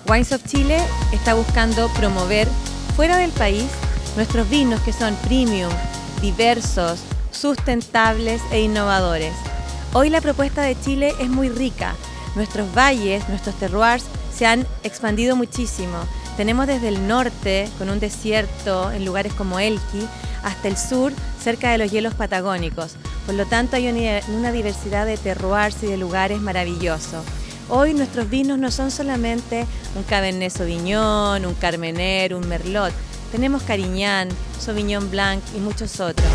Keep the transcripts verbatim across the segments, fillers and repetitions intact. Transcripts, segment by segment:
Wines of Chile está buscando promover fuera del país nuestros vinos que son premium, diversos, sustentables e innovadores. Hoy la propuesta de Chile es muy rica. Nuestros valles, nuestros terroirs se han expandido muchísimo. Tenemos desde el norte, con un desierto en lugares como Elqui, hasta el sur, cerca de los hielos patagónicos. Por lo tanto, hay una diversidad de terroirs y de lugares maravillosos. Hoy nuestros vinos no son solamente un Cabernet Sauvignon, un Carmener, un Merlot. Tenemos Carignan, Sauvignon Blanc e muitos outros.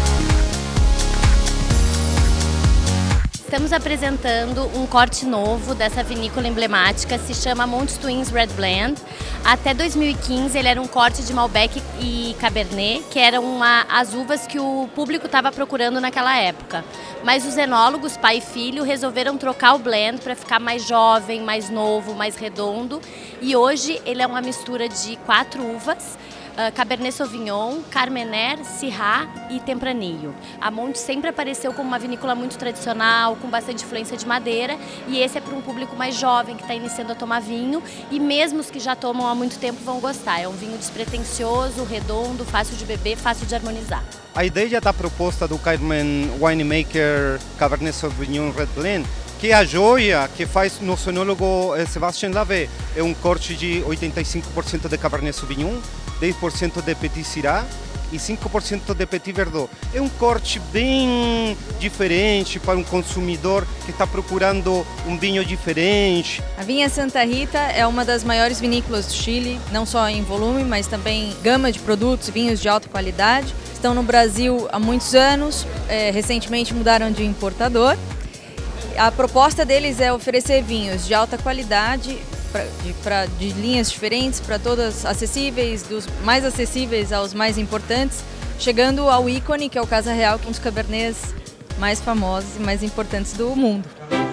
Estamos apresentando um corte novo dessa vinícola emblemática, se chama Montes Twins Red Blend. Até dois mil e quinze ele era um corte de Malbec e Cabernet, que eram uma, as uvas que o público estava procurando naquela época. Mas os enólogos, pai e filho, resolveram trocar o blend para ficar mais jovem, mais novo, mais redondo. E hoje ele é uma mistura de quatro uvas, Uh, Cabernet Sauvignon, Carmener, Syrah e Tempranillo. A Montes sempre apareceu como uma vinícola muito tradicional, com bastante influência de madeira, e esse é para um público mais jovem que está iniciando a tomar vinho, e mesmo os que já tomam há muito tempo vão gostar. É um vinho despretensioso, redondo, fácil de beber, fácil de harmonizar. A ideia da proposta do Carmen Winemaker Cabernet Sauvignon Red Blend, que é a joia que faz nosso enólogo Sébastien Lavey, é um corte de oitenta e cinco por cento de Cabernet Sauvignon, dez por cento de Petit Syrah e cinco por cento de Petit Verdot. É um corte bem diferente para um consumidor que está procurando um vinho diferente. A Vinha Santa Rita é uma das maiores vinícolas do Chile, não só em volume, mas também gama de produtos, vinhos de alta qualidade. Estão no Brasil há muitos anos, é, recentemente mudaram de importador. A proposta deles é oferecer vinhos de alta qualidade, Pra, de, pra, de linhas diferentes, para todas acessíveis, dos mais acessíveis aos mais importantes, chegando ao ícone, que é o Casa Real, que é um dos cabernets mais famosos e mais importantes do mundo.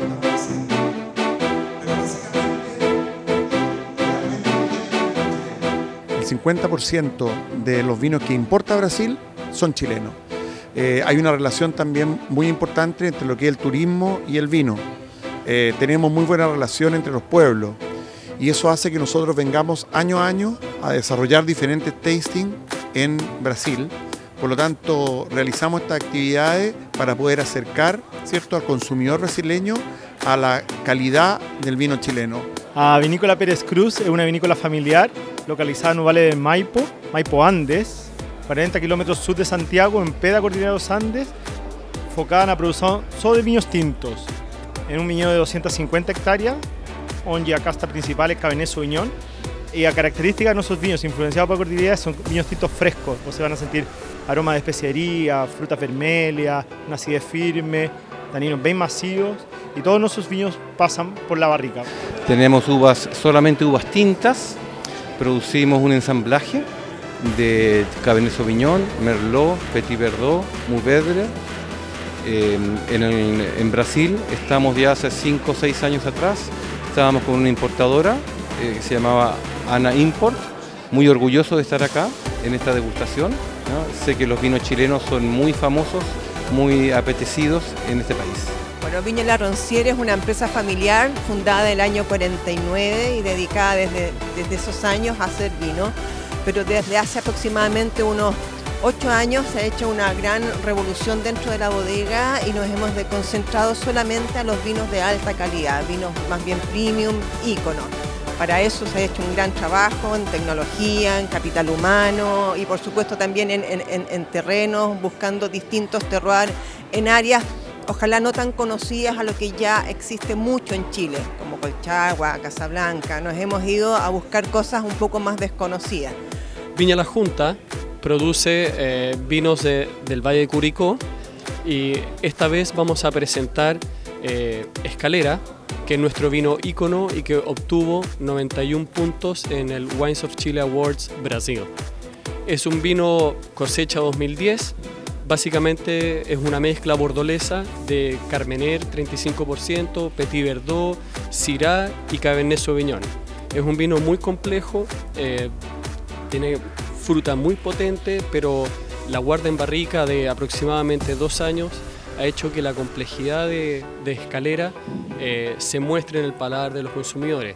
El cincuenta por ciento de los vinos que importa Brasil son chilenos. Eh, hay una relación también muy importante entre lo que es el turismo y el vino. Eh, tenemos muy buena relación entre los pueblos. Y eso hace que nosotros vengamos año a año a desarrollar diferentes tasting en Brasil. Por lo tanto, realizamos estas actividades para poder acercar, ¿cierto?, al consumidor brasileño a la calidad del vino chileno. A Vinícola Pérez Cruz es una vinícola familiar localizada en el Valle del Maipo, Maipo Andes, cuarenta kilómetros sur de Santiago, en pé da Cordillera de los Andes, enfocada en la producción solo de vinos tintos, en un viñedo de doscientas cincuenta hectáreas, onde a casta principal es Cabernet Sauvignon, y a características de nuestros vinos influenciados por Cordillera son vinos tintos frescos, o se van a sentir aromas de especiería, frutas vermelhas, una acidez firme, taninos bien masivos, y todos nuestros vinos pasan por la barrica. Tenemos uvas, solamente uvas tintas, producimos un ensamblaje de Cabernet Sauvignon, Merlot, Petit Verdot, Mourvèdre. Eh, en, el, en Brasil estamos ya hace cinco o seis años atrás. Estábamos con una importadora eh, que se llamaba Ana Import, muy orgulloso de estar acá en esta degustación, ¿no? Sé que los vinos chilenos son muy famosos, muy apetecidos en este país. Bueno, Viña La Roncière es una empresa familiar fundada en el año cuarenta y nueve y dedicada desde, desde esos años a hacer vino, pero desde hace aproximadamente unos ocho años se ha hecho una gran revolución dentro de la bodega y nos hemos concentrado solamente a los vinos de alta calidad, vinos más bien premium, íconos. Para eso se ha hecho un gran trabajo en tecnología, en capital humano y por supuesto también en, en, en terrenos, buscando distintos terroirs en áreas ojalá no tan conocidas a lo que ya existe mucho en Chile, como Colchagua, Casablanca. Nos hemos ido a buscar cosas un poco más desconocidas. Viña La Junta produce eh, vinos de, del Valle de Curicó y esta vez vamos a presentar eh, Escalera, que es nuestro vino ícono y que obtuvo noventa y un puntos en el Wines of Chile Awards Brasil. Es un vino cosecha dos mil diez, básicamente es una mezcla bordolesa de Carmener treinta y cinco por ciento, Petit Verdot, Syrah y Cabernet Sauvignon. Es un vino muy complejo, eh, tiene fruta muy potente, pero la guarda en barrica de aproximadamente dos años ha hecho que la complejidad de, de Escalera eh, se muestre en el paladar de los consumidores.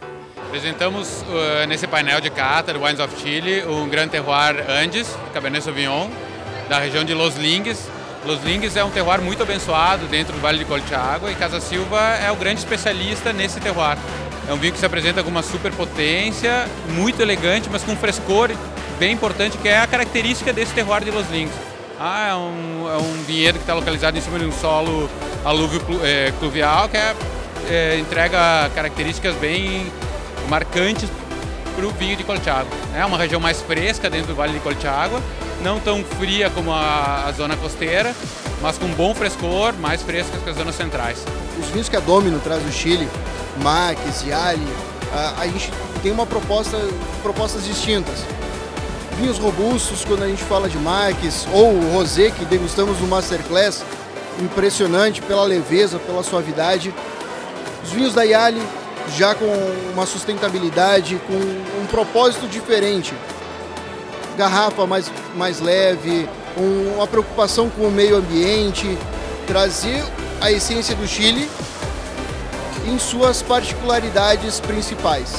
Apresentamos uh, nesse painel de cata do Wines of Chile um Grand Terroir Andes, Cabernet Sauvignon, da região de Los Lingues. Los Lingues é um terroir muito abençoado dentro do Vale de Colchagua e Casa Silva é o grande especialista nesse terroir. É um vinho que se apresenta com uma superpotência, muito elegante, mas com um frescor bem importante, que é a característica desse terroir de Los Lingues. Ah, é, um, é um vinhedo que está localizado em cima de um solo alúvio é, pluvial, que é, é, entrega características bem marcantes para o vinho de Colchagua. É uma região mais fresca dentro do Vale de Colchagua, não tão fria como a, a zona costeira, mas com bom frescor, mais frescas que as zonas centrais. Os vinhos que a Domino traz do Chile, Marques, Yali, a, a gente tem uma proposta, propostas distintas. Vinhos robustos, quando a gente fala de Marques, ou o Rosé, que degustamos no Masterclass, impressionante pela leveza, pela suavidade. Os vinhos da Yali, já com uma sustentabilidade, com um propósito diferente. Garrafa mais, mais leve, um, uma preocupação com o meio ambiente, trazer a essência do Chile em suas particularidades principais.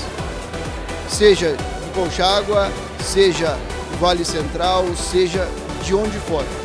Seja de Colchagua, seja Vale Central, seja de onde for.